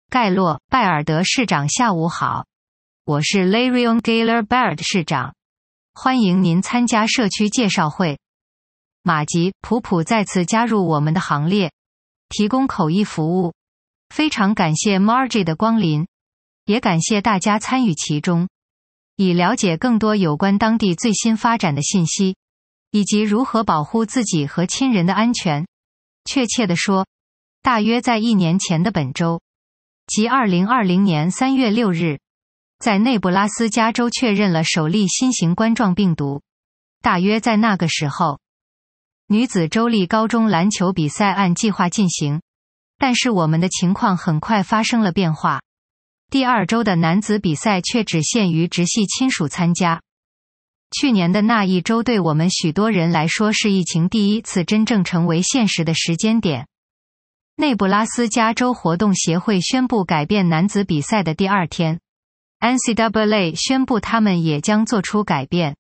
盖洛·拜尔德市长下午好，我是 Larion Gaylor Baird 市长，欢迎您参加社区介绍会。马吉·普普再次加入我们的行列，提供口译服务。非常感谢 Margie 的光临，也感谢大家参与其中。以了解更多有关当地最新发展的信息，以及如何保护自己和亲人的安全。确切地说，大约在1年前的本周，即2020年3月6日，在内布拉斯加州确认了首例新型冠状病毒。大约在那个时候，女子州立高中篮球比赛按计划进行，但是我们的情况很快发生了变化。第2周的男子比赛却只限于直系亲属参加。去年的那一周对我们许多人来说是疫情第一次真正成为现实的时间点。内布拉斯加州活动协会宣布改变男子比赛的第2天， NCAA 宣布他们也将做出改变，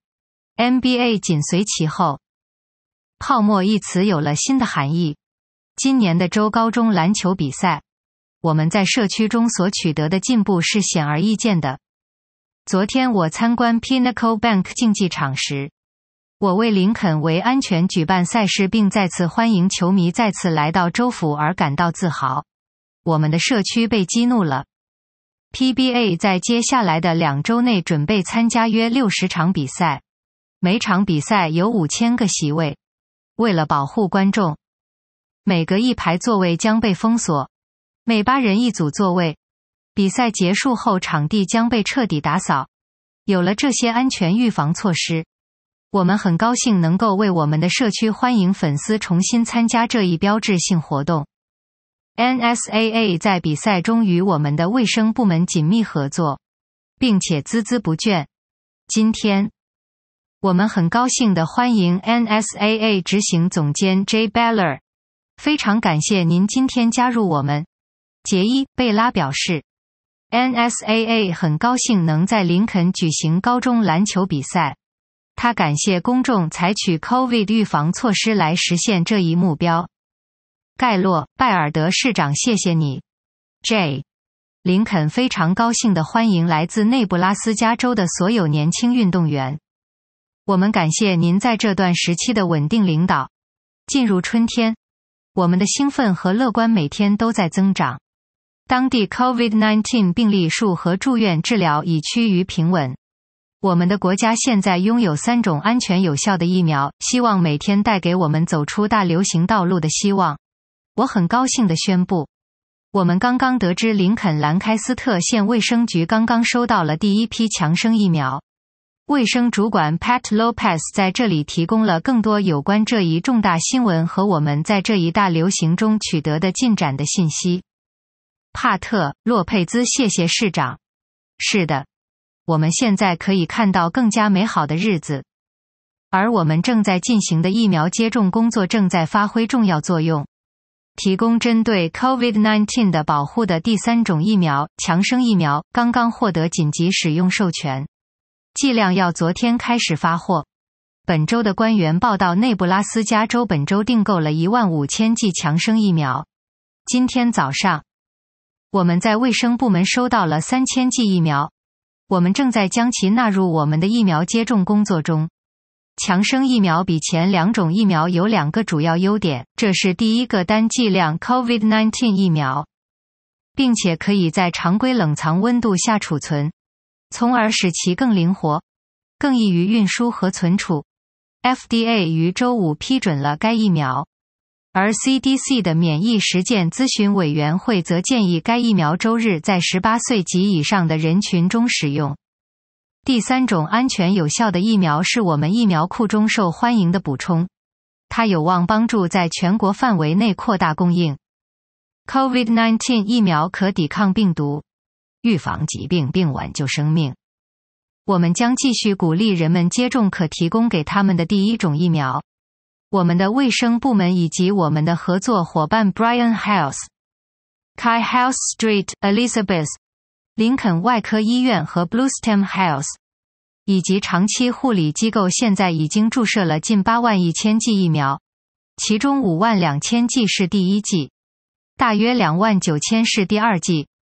NBA 紧随其后。泡沫一词有了新的含义。今年的州高中篮球比赛，我们在社区中所取得的进步是显而易见的。昨天我参观 Pinnacle Bank 竞技场时，我为林肯为安全举办赛事并再次欢迎球迷再次来到州府而感到自豪。我们的社区被激怒了。PBA 在接下来的2周内准备参加约60场比赛，每场比赛有5000个席位。为了保护观众，每隔1排座位将被封锁，每8人1组座位。比赛结束后场地将被彻底打扫。有了这些安全预防措施，我们很高兴能够为我们的社区欢迎粉丝重新参加这一标志性活动。NSAA 在比赛中与我们的卫生部门紧密合作，并且孜孜不倦。今天，我们很高兴地欢迎 NSAA 执行总监 Jay Beller。非常感谢您今天加入我们。杰伊·贝拉表示， NSAA 很高兴能在林肯举行高中篮球比赛。他感谢公众采取 COVID 预防措施来实现这一目标。盖洛·拜尔德市长谢谢你 J. 林肯非常高兴地欢迎来自内布拉斯加州的所有年轻运动员。我们感谢您在这段时期的稳定领导。进入春天，我们的兴奋和乐观每天都在增长。当地 COVID-19 病例数和住院治疗已趋于平稳。我们的国家现在拥有3种安全有效的疫苗，希望每天带给我们走出大流行道路的希望。我很高兴地宣布，我们刚刚得知林肯兰开斯特县卫生局刚刚收到了第1批强生疫苗。卫生主管 Pat Lopez 在这里提供了更多有关这一重大新闻和我们在这一大流行中取得的进展的信息。帕特·洛佩兹谢谢市长。是的，我们现在可以看到更加美好的日子，而我们正在进行的疫苗接种工作正在发挥重要作用。提供针对 COVID-19 的保护的第3种疫苗，强生疫苗，刚刚获得紧急使用授权，剂量要昨天开始发货。本周的官员报道，内布拉斯加州本周订购了15000剂强生疫苗。今天早上，我们在卫生部门收到了3000剂疫苗，我们正在将其纳入我们的疫苗接种工作中。强生疫苗比前2种疫苗有2个主要优点，这是第一个单剂量 COVID-19 疫苗，并且可以在常规冷藏温度下储存，从而使其更灵活，更易于运输和存储。FDA 于周5批准了该疫苗，而 CDC 的免疫实践咨询委员会则建议该疫苗周日在18岁及以上的人群中使用。第3种安全有效的疫苗是我们疫苗库中受欢迎的补充，它有望帮助在全国范围内扩大供应。COVID-19 疫苗可抵抗病毒，预防疾病并挽救生命。我们将继续鼓励人们接种可提供给他们的第1种疫苗。我们的卫生部门以及我们的合作伙伴 Bryan Health、Kai Health Street Elizabeth、林肯外科医院和 Bluestem Health， 以及长期护理机构现在已经注射了近81000剂疫苗，其中52000剂是第1剂，大约29000是第2剂。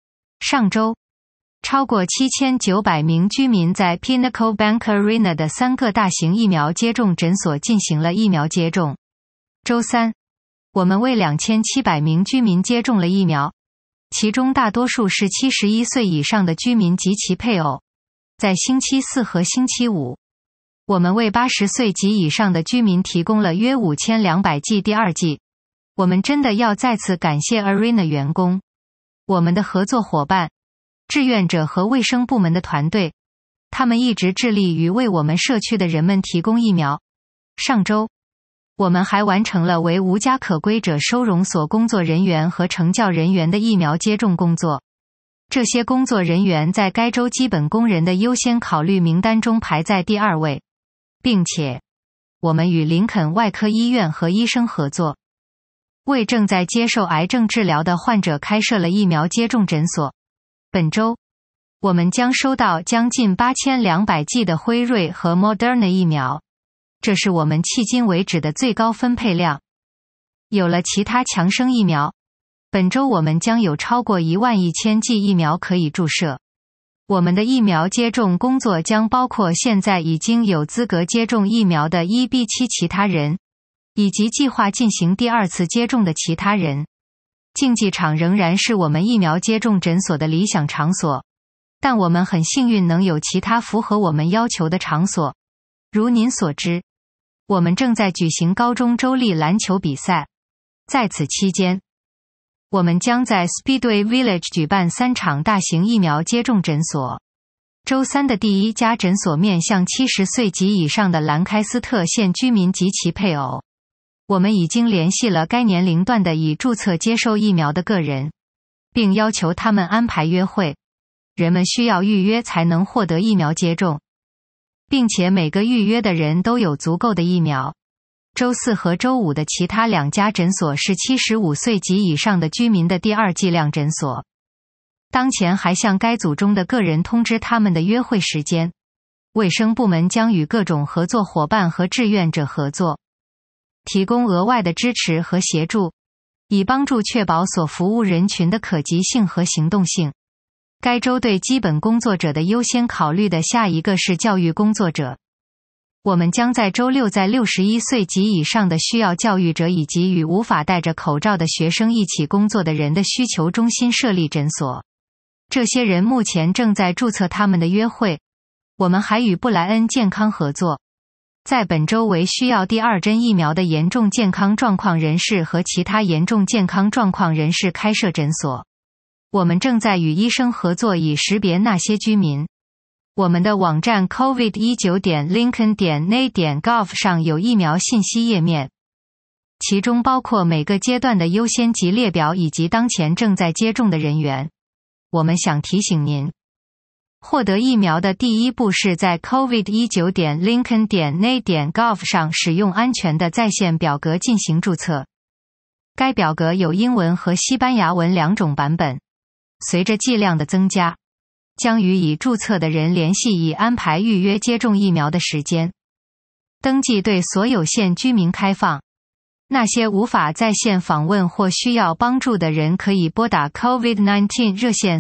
上周，超过7900名居民在 Pinnacle Bank Arena 的3个大型疫苗接种诊所进行了疫苗接种。周三，我们为2700名居民接种了疫苗，其中大多数是71岁以上的居民及其配偶。在星期四和星期五，我们为80岁及以上的居民提供了约5200剂第二剂。我们真的要再次感谢 Arena 员工，我们的合作伙伴、志愿者和卫生部门的团队，他们一直致力于为我们社区的人们提供疫苗。上周，我们还完成了为无家可归者收容所工作人员和惩教人员的疫苗接种工作。这些工作人员在该州基本工人的优先考虑名单中排在第2位，并且，我们与林肯外科医院和医生合作，为正在接受癌症治疗的患者开设了疫苗接种诊所。本周，我们将收到将近8200剂的辉瑞和 Moderna 疫苗，这是我们迄今为止的最高分配量。有了其他强生疫苗，本周我们将有超过11000剂疫苗可以注射。我们的疫苗接种工作将包括现在已经有资格接种疫苗的 EB7 其他人，以及计划进行第2次接种的其他人。竞技场仍然是我们疫苗接种诊所的理想场所，但我们很幸运能有其他符合我们要求的场所。如您所知，我们正在举行高中州立篮球比赛。在此期间，我们将在 Speedway Village 举办3场大型疫苗接种诊所。周三的第1家诊所面向70岁及以上的兰开斯特县居民及其配偶。我们已经联系了该年龄段的已注册接受疫苗的个人，并要求他们安排约会。人们需要预约才能获得疫苗接种，并且每个预约的人都有足够的疫苗。周四和周五的其他2家诊所是75岁及以上的居民的第2剂量诊所。当前还向该组中的个人通知他们的约会时间。卫生部门将与各种合作伙伴和志愿者合作，提供额外的支持和协助，以帮助确保所服务人群的可及性和行动性。该州对基本工作者的优先考虑的下一个是教育工作者。我们将在周六在61岁及以上的需要教育者以及与无法戴着口罩的学生一起工作的人的需求中心设立诊所。这些人目前正在注册他们的约会。我们还与布莱恩健康合作，在本周为需要第2针疫苗的严重健康状况人士和其他严重健康状况人士开设诊所。我们正在与医生合作以识别那些居民。我们的网站 covid19.lincoln.na.gov 上有疫苗信息页面，其中包括每个阶段的优先级列表以及当前正在接种的人员。我们想提醒您，获得疫苗的第一步是在 covid19.lincoln.na.gov 上使用安全的在线表格进行注册。该表格有英文和西班牙文2种版本。随着剂量的增加，将与已注册的人联系以安排预约接种疫苗的时间。登记对所有县居民开放。那些无法在线访问或需要帮助的人可以拨打 COVID-19 热线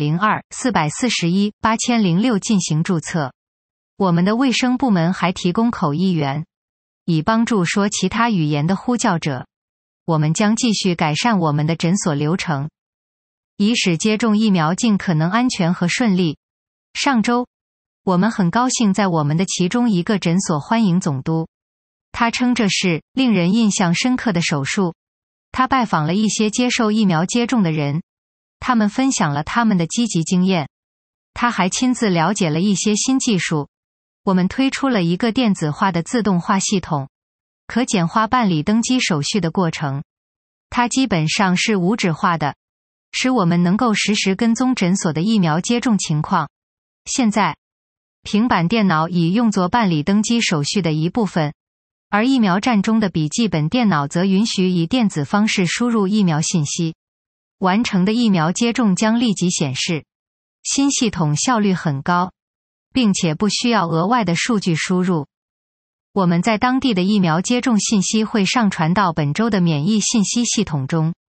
402-441-8006进行注册。我们的卫生部门还提供口译员，以帮助说其他语言的呼叫者。我们将继续改善我们的诊所流程，以使接种疫苗尽可能安全和顺利。上周，我们很高兴在我们的其中一个诊所欢迎总督。他称这是令人印象深刻的手术。他拜访了一些接受疫苗接种的人，他们分享了他们的积极经验。他还亲自了解了一些新技术。我们推出了一个电子化的自动化系统，可简化办理登机手续的过程。它基本上是无纸化的，使我们能够实时跟踪诊所的疫苗接种情况。现在，平板电脑已用作办理登机手续的一部分，而疫苗站中的笔记本电脑则允许以电子方式输入疫苗信息。完成的疫苗接种将立即显示。新系统效率很高，并且不需要额外的数据输入。我们在当地的疫苗接种信息会上传到本周的免疫信息系统中。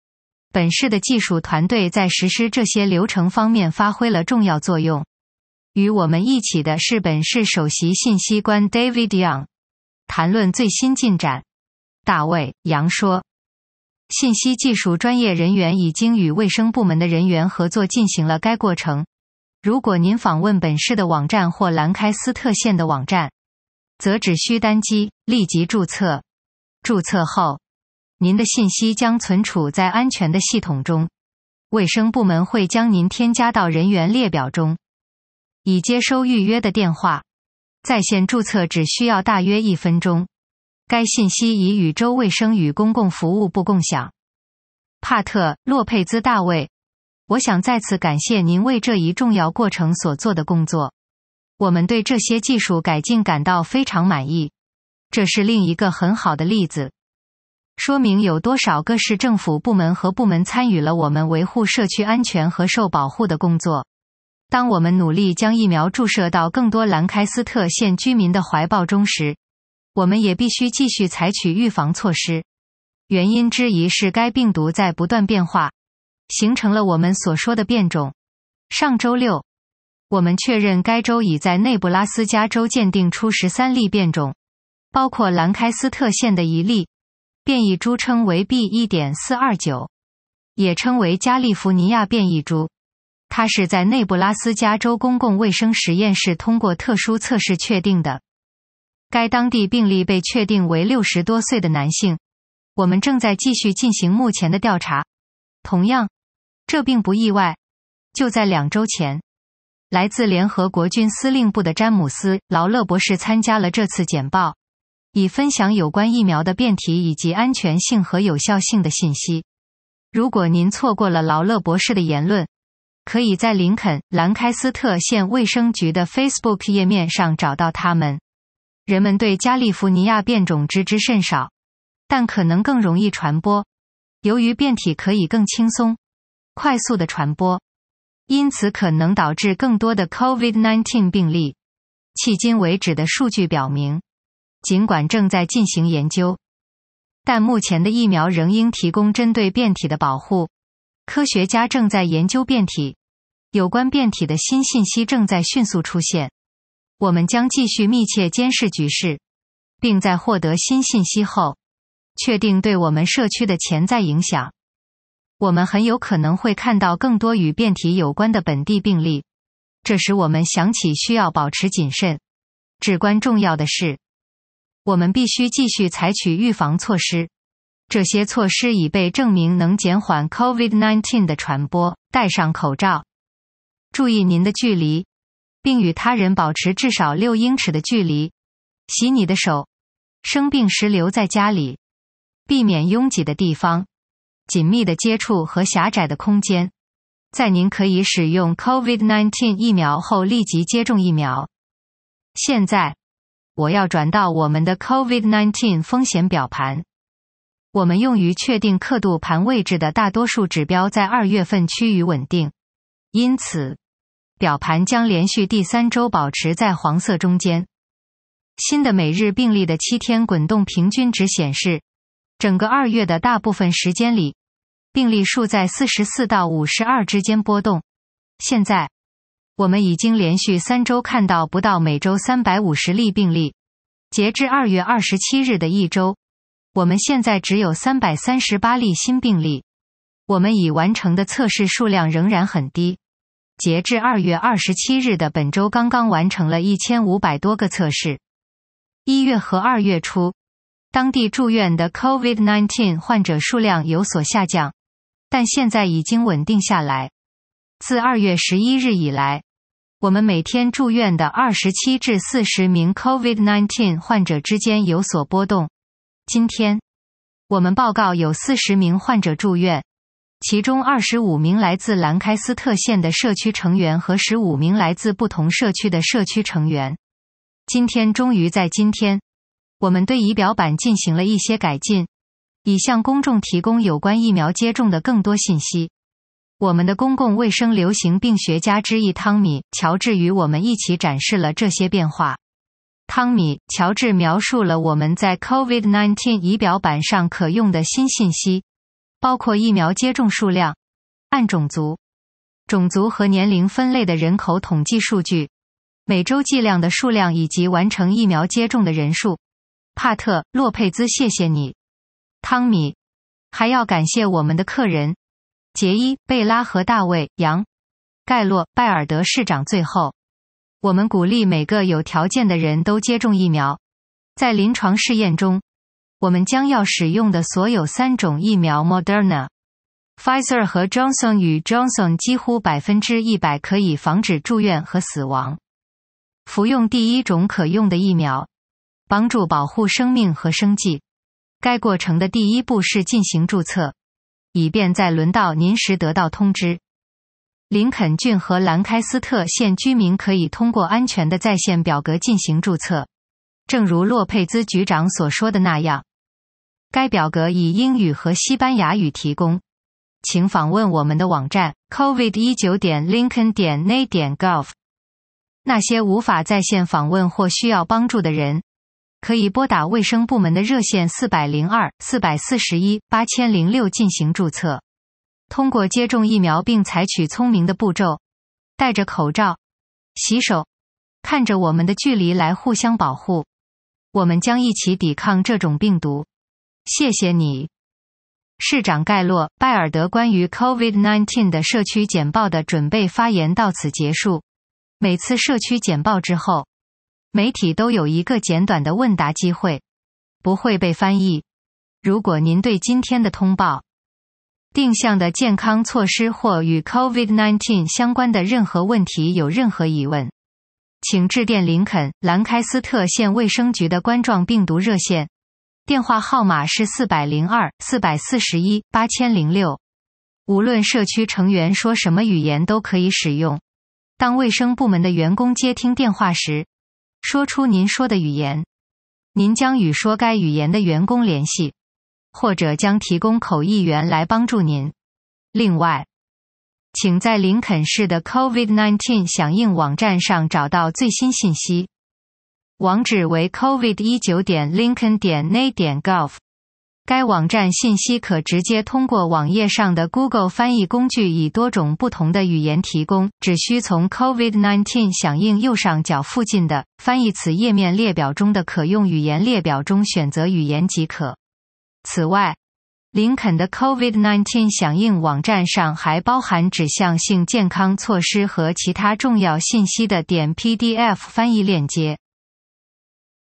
本市的技术团队在实施这些流程方面发挥了重要作用。与我们一起的是本市首席信息官 David Young。谈论最新进展，大卫·杨说，信息技术专业人员已经与卫生部门的人员合作进行了该过程。如果您访问本市的网站或兰开斯特县的网站，则只需单击立即注册。注册后，您的信息将存储在安全的系统中，卫生部门会将您添加到人员列表中。已接收预约的电话，在线注册只需要大约1分钟。该信息已与州卫生与公共服务部共享。帕特·洛佩兹大卫，我想再次感谢您为这一重要过程所做的工作。我们对这些技术改进感到非常满意。这是另一个很好的例子，说明有多少个市政府部门和部门参与了我们维护社区安全和受保护的工作。当我们努力将疫苗注射到更多兰开斯特县居民的怀抱中时，我们也必须继续采取预防措施。原因之一是该病毒在不断变化，形成了我们所说的变种。上周六，我们确认该州已在内布拉斯加州鉴定出13例变种，包括兰开斯特县的1例，变异株称为 B.1.429， 也称为加利福尼亚变异株。它是在内布拉斯加州公共卫生实验室通过特殊测试确定的。该当地病例被确定为60多岁的男性。我们正在继续进行目前的调查。同样，这并不意外。就在2周前，来自联合国军司令部的詹姆斯·劳勒博士参加了这次简报，以分享有关疫苗的变体以及安全性和有效性的信息。如果您错过了劳勒博士的言论，可以在林肯·兰开斯特县卫生局的 Facebook 页面上找到他们。人们对加利福尼亚变种知之甚少，但可能更容易传播，由于变体可以更轻松、快速地传播，因此可能导致更多的 COVID-19 病例。迄今为止的数据表明，尽管正在进行研究，但目前的疫苗仍应提供针对变体的保护。科学家正在研究变体，有关变体的新信息正在迅速出现。我们将继续密切监视局势，并在获得新信息后，确定对我们社区的潜在影响。我们很有可能会看到更多与变体有关的本地病例，这使我们想起需要保持谨慎。至关重要的是，我们必须继续采取预防措施。这些措施已被证明能减缓 COVID-19 的传播。戴上口罩，注意您的距离，并与他人保持至少6英尺的距离。洗你的手，生病时留在家里，避免拥挤的地方、紧密的接触和狭窄的空间。在您可以使用 COVID-19 疫苗后立即接种疫苗。现在，我要转到我们的 COVID-19 风险表盘。我们用于确定刻度盘位置的大多数指标在2月份趋于稳定，因此，表盘将连续第3周保持在黄色中间。新的每日病例的7天滚动平均值显示，整个2月的大部分时间里，病例数在44到52之间波动。现在，我们已经连续3周看到不到每周350例病例。截至2月27日的一周，我们现在只有338例新病例。我们已完成的测试数量仍然很低。截至2月27日的本周刚刚完成了1500多个测试。1月和2月初，当地住院的 COVID-19 患者数量有所下降，但现在已经稳定下来。自2月11日以来，我们每天住院的27至40名 COVID-19 患者之间有所波动。今天，我们报告有40名患者住院，其中25名来自兰开斯特县的社区成员和15名来自不同社区的社区成员。今天在今天，我们对仪表板进行了一些改进，以向公众提供有关疫苗接种的更多信息。我们的公共卫生流行病学家之一汤米·乔治与我们一起展示了这些变化。汤米·乔治描述了我们在 COVID-19 仪表板上可用的新信息。 包括疫苗接种数量，按种族和年龄分类的人口统计数据，每周剂量的数量以及完成疫苗接种的人数。帕特·洛佩兹，谢谢你。汤米，还要感谢我们的客人杰伊·贝拉和大卫·杨·盖洛·拜尔德市长。最后，我们鼓励每个有条件的人都接种疫苗。在临床试验中，我们将要使用的所有3种疫苗 Moderna、Pfizer 和 Johnson 与 Johnson 几乎100%可以防止住院和死亡。服用第1种可用的疫苗，帮助保护生命和生计。该过程的第一步是进行注册，以便在轮到您时得到通知。林肯郡和兰开斯特县居民可以通过安全的在线表格进行注册，正如洛佩兹局长所说的那样。该表格以英语和西班牙语提供，请访问我们的网站 covid19.lincoln.na.gov。那些无法在线访问或需要帮助的人，可以拨打卫生部门的热线402-441-8006进行注册。通过接种疫苗并采取聪明的步骤，戴着口罩，洗手，看着我们的距离来互相保护，我们将一起抵抗这种病毒。谢谢你。市长盖洛·拜尔德关于 COVID-19 的社区简报的准备发言到此结束。每次社区简报之后，媒体都有一个简短的问答机会，不会被翻译。如果您对今天的通报、定向的健康措施或与 COVID-19 相关的任何问题有任何疑问，请致电林肯·兰开斯特县卫生局的冠状病毒热线，电话号码是402-441-8006。无论社区成员说什么语言都可以使用。当卫生部门的员工接听电话时，说出您说的语言。您将与说该语言的员工联系，或者将提供口译员来帮助您。另外，请在林肯市的 COVID-19 响应网站上找到最新信息。网址为 covid19.lincoln.na.gov。该网站信息可直接通过网页上的 Google 翻译工具以多种不同的语言提供，只需从 COVID-19 响应右上角附近的翻译词页面列表中的可用语言列表中选择语言即可。此外，林肯的 COVID-19 响应网站上还包含指向性健康措施和其他重要信息的点 PDF 翻译链接。